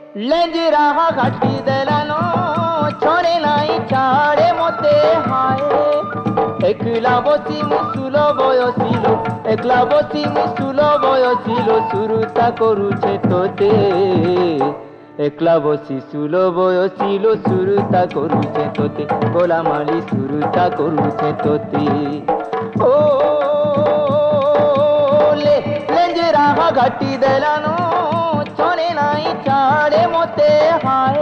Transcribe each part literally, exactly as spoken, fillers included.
लंजरा घाटी देलानो छोड़े नाई छाड़े मते हाय एकला बसी मुसुल बयसिलो एकला बसी मुसुल बयसिलो सुरुता करूछे तोते एकला बसी सुलो बयसिलो सुरुता करूछे तोते गोलामाली सुरुता करूछे तोते ओ ले लंजरा घाटी देलानो छोड़े नाई छाड़े मते हाय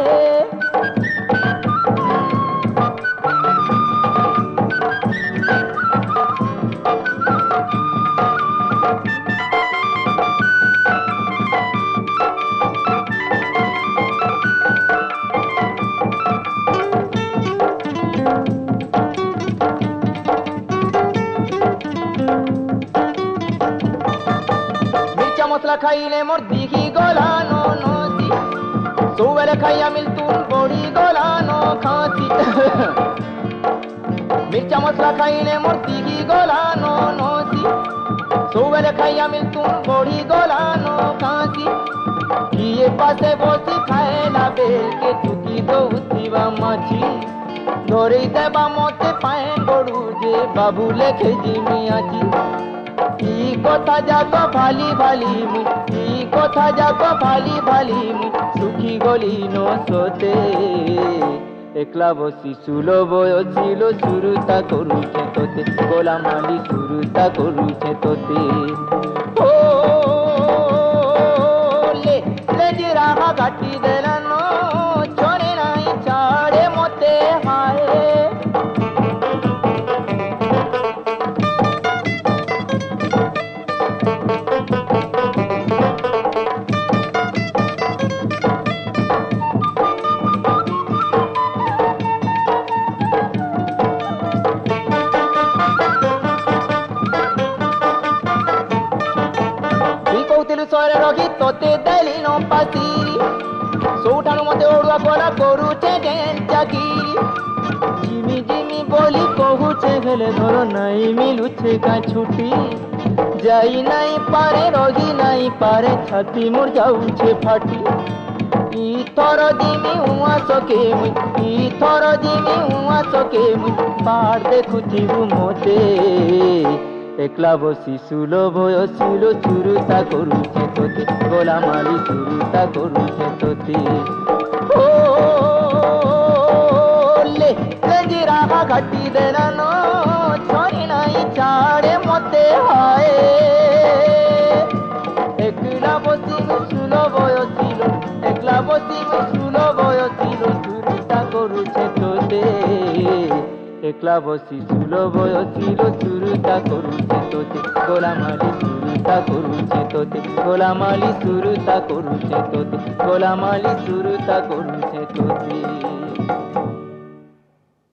मसला खाइले मोर दिखी गोलानो नोसी सोवेल खाइया मिल तू बड़ी गोलानो खांसी मिर्चा मसला खाइले मोर दिखी गोलानो नोसी सोवेल खाइया मिल तू बड़ी गोलानो खांसी किए पासे बसी खाएला बेल के चुकी दो उतीवा माछी धोरे देबा मते पाए गड़ू जे बाबू लेखे जिमी आजी ई कथा जाको भाली भाली मुई ई कथा जाको भाली भाली मुई सुखी गली नो सोते एकला बसी सुलो बयसिलो सुरुता करूछे तोते गोलामाली सुरुता करूछे तोते ओ ले लंजरा घाटी देलानो छोड़े नाई छाड़े मते हाय तोते देलिनो पासीरी सोठानु मते ओडुआ कोला करूछे चाकीरी जिमी जिमी बोली कहूछे हेले धरो नाई मिलुछे का छुट्टी जाई नाई पारे रही नाई पारे छाती मुर जाऊछे फाटी ई थर जिमी हुआ सके मुई ई थर जिमी हुआ सके मुई पार देखुथिबु मोते एकला बसी सुलो बयसिलो सुरुता करूछे तोते गोलामाली सुरुता करूछे तोते ओ ले लंजरा घाटी देलानो छोड़ी नाई छाड़े मते हाय एकला बसी सुलो बयसिलो एकला बसी सुलो बयसिलो सुरुता करूछे तोते एकला बसी सुलो बयसिलो सुरुता करूछे तोते गोलामाली सुरुता करूछे तोते गोलामाली सुरुता करूछे तोते गोलामाली सुरुता करूछे तोते।